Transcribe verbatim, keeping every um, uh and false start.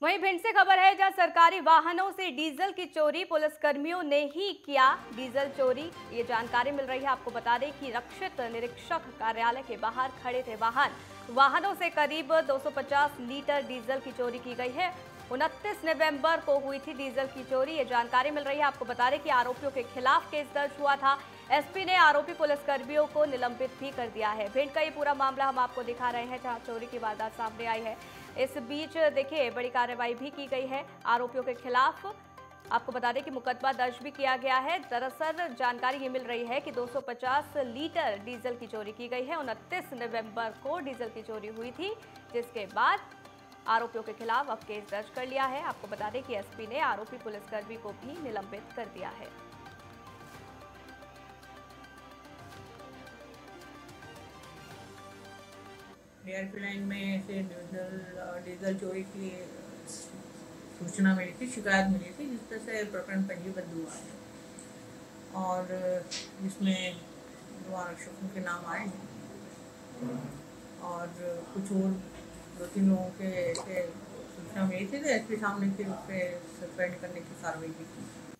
वहीं भिंड से खबर है, जहां सरकारी वाहनों से डीजल की चोरी पुलिसकर्मियों ने ही किया डीजल चोरी। ये जानकारी मिल रही है। आपको बता दें कि रक्षित निरीक्षक कार्यालय के बाहर खड़े थे वाहन वाहनों से करीब दो सौ पचास लीटर डीजल की चोरी की गई है। उनतीस नवंबर को हुई थी डीजल की चोरी। ये जानकारी मिल रही है। आपको बता दें कि आरोपियों के खिलाफ केस दर्ज हुआ था। एसपी ने आरोपी पुलिसकर्मियों को निलंबित भी कर दिया है। भिंड का ये पूरा मामला हम आपको दिखा रहे हैं, जहां चोरी की वारदात सामने आई है। इस बीच देखिए, बड़ी कार्रवाई भी की गई है आरोपियों के खिलाफ। आपको बता दें कि मुकदमा दर्ज भी किया गया है। दरअसल जानकारी ये मिल रही है कि दो सौ पचास लीटर डीजल की चोरी की गई है। उनतीस नवंबर को डीजल की चोरी हुई थी, जिसके बाद आरोपियों के खिलाफ अब केस दर्ज कर लिया है। आपको बता दें कि एसपी ने आरोपी पुलिसकर्मी को भी निलंबित कर दिया है। डीआरपी लाइन में से डीजल डीजल चोरी की सूचना मिली थी, शिकायत मिली थी, जिस तरह से प्रकरण पंजीबद्ध हुआ है और जिसमें दो आरक्षकों के नाम आए हैं और कुछ और दो तीन लोगों के, के सूचना मिली थी, तो एसपी साहब ने फिर उस पर सस्पेंड करने की कार्रवाई भी की।